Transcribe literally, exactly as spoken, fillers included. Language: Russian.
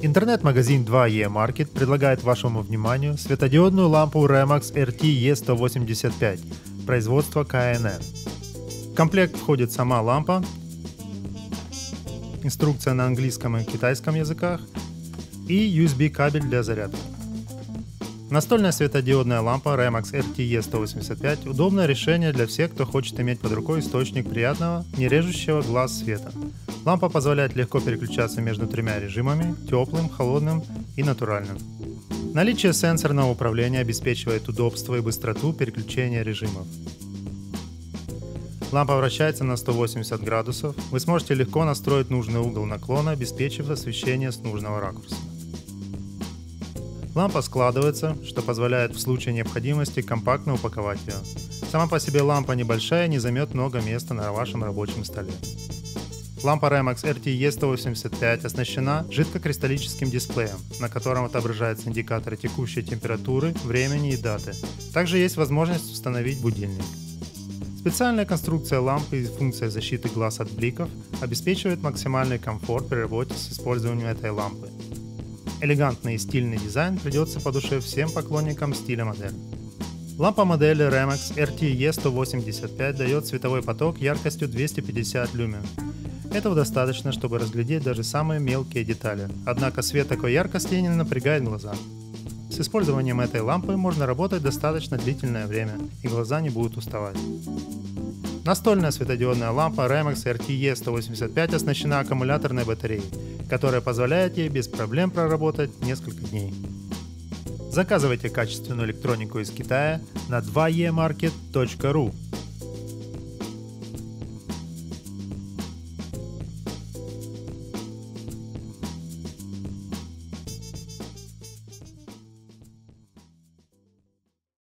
Интернет-магазин два и Market предлагает вашему вниманию светодиодную лампу Remax эр ти и сто восемьдесят пять производства ка эн эн. В комплект входит сама лампа, инструкция на английском и китайском языках и ю эс би кабель для зарядки. Настольная светодиодная лампа Remax эр ти и сто восемьдесят пять – удобное решение для всех, кто хочет иметь под рукой источник приятного, не режущего глаз света. Лампа позволяет легко переключаться между тремя режимами – теплым, холодным и натуральным. Наличие сенсорного управления обеспечивает удобство и быстроту переключения режимов. Лампа вращается на сто восемьдесят градусов, вы сможете легко настроить нужный угол наклона, обеспечив освещение с нужного ракурса. Лампа складывается, что позволяет в случае необходимости компактно упаковать ее. Сама по себе лампа небольшая и не займет много места на вашем рабочем столе. Лампа Remax эр ти и сто восемьдесят пять оснащена жидкокристаллическим дисплеем, на котором отображаются индикаторы текущей температуры, времени и даты. Также есть возможность установить будильник. Специальная конструкция лампы и функция защиты глаз от бликов обеспечивает максимальный комфорт при работе с использованием этой лампы. Элегантный и стильный дизайн придется по душе всем поклонникам стиля модели. Лампа модели Remax эр ти и сто восемьдесят пять дает световой поток яркостью двести пятьдесят люмен. Этого достаточно, чтобы разглядеть даже самые мелкие детали, однако свет такой яркости не напрягает глаза. С использованием этой лампы можно работать достаточно длительное время, и глаза не будут уставать. Настольная светодиодная лампа Remax эр ти и сто восемьдесят пять оснащена аккумуляторной батареей, которая позволяет ей без проблем проработать несколько дней. Заказывайте качественную электронику из Китая на два и маркет точка ру.